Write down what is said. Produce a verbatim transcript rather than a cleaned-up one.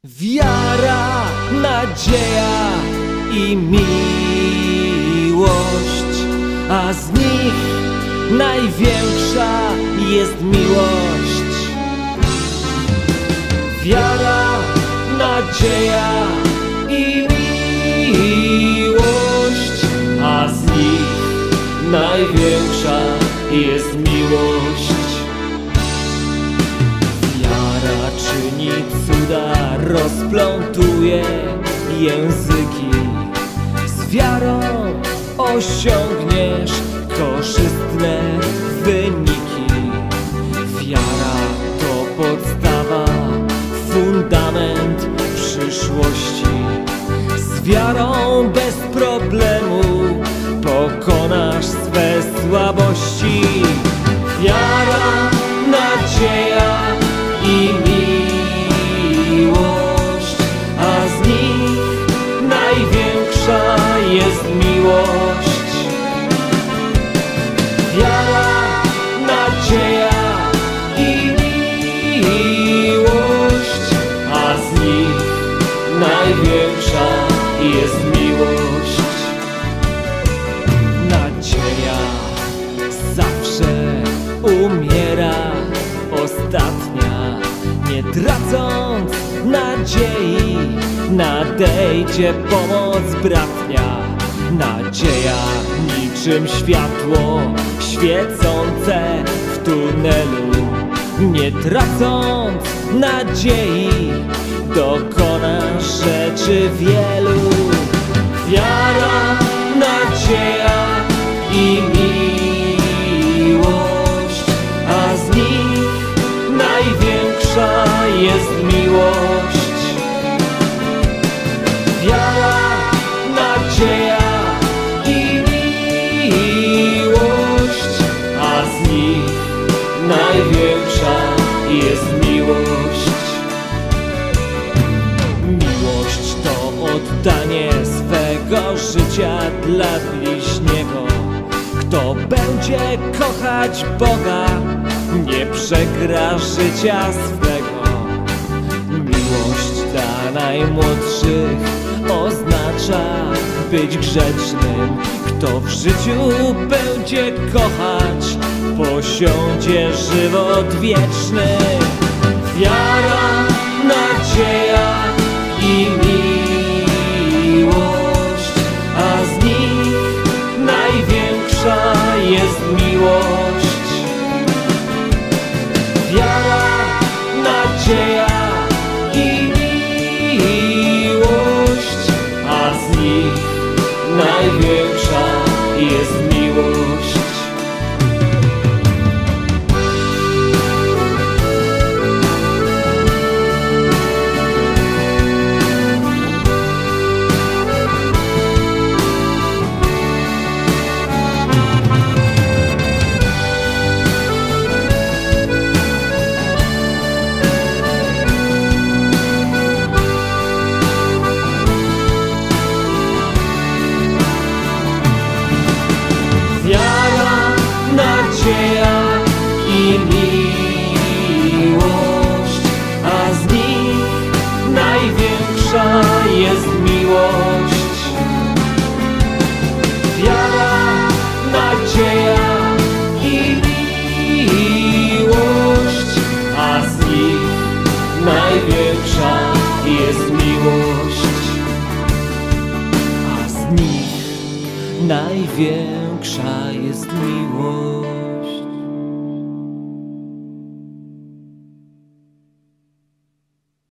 Wiara, nadzieja i miłość, a z nich największa jest miłość. Wiara, nadzieja i miłość, a z nich największa jest miłość. Wiara czyni cuda, rozplątuje języki. Z wiarą osiągniesz korzystne wyniki. Wiara to podstawa, fundament przyszłości. Z wiarą bez problemu pokonasz swe słabości. Wiara, nadzieja i miłość, a z nich największa jest miłość. Wiara, nadzieja i miłość, a z nich największa jest miłość. Nadzieja zawsze umiera ostatnia. Nie tracąc nadziei, nadejdzie pomoc bratnia. Nadzieja niczym światło świecące w tunelu. Nie tracąc nadziei, dokonasz rzeczy wielu. Wiara, nadzieja i miłość, a z nich największa jest miłość. Wiara, nadzieja i miłość, a z nich największa jest miłość. Miłość to oddanie swego życia dla bliźniego. Kto będzie kochać Boga, nie przegra życia swego. Miłość dla najmłodszych oznacza być grzecznym. Kto w życiu będzie kochać, posiądzie żywot wieczny. Wiara, nadzieja i miłość, a z nich największa jest miłość. Wiara, nadzieja i miłość, a z nich największa jest miłość. Wiara, nadzieja i miłość, a z nich największa jest miłość. Wiara, nadzieja i miłość, a z nich największa jest miłość. A z nich największa jest miłość.